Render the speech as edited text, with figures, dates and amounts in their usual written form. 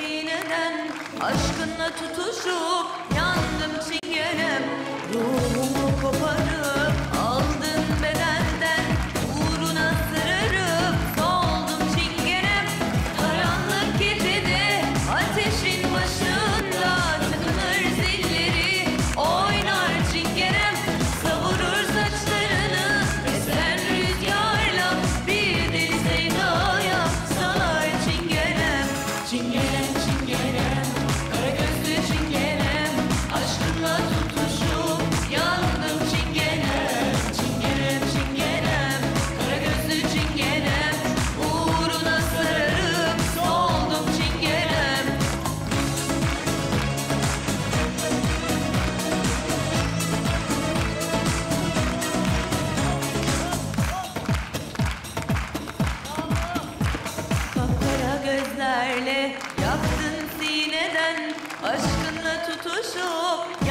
sineden, aşkınla tutuşup yandım çingenem. Ruhumu koparıp aldın bedenden, uğruna sırarıp soldum çingenem. Karanlık gecede ateşin başında tıkınır zilleri, oynar çingenem. Savurur saçlarını esen rüzgarla, bir deli sevdaya salar çingenem. Çingenem, çingenem, kara gözlü çingenem, aşkınla tutuşup yandım çingenem. Çingenem, çingenem, kara gözlü çingenem, uğruna sararıp soldum çingenem. Kapkara gözlerle yaktın sineden, aşkınla tutuşup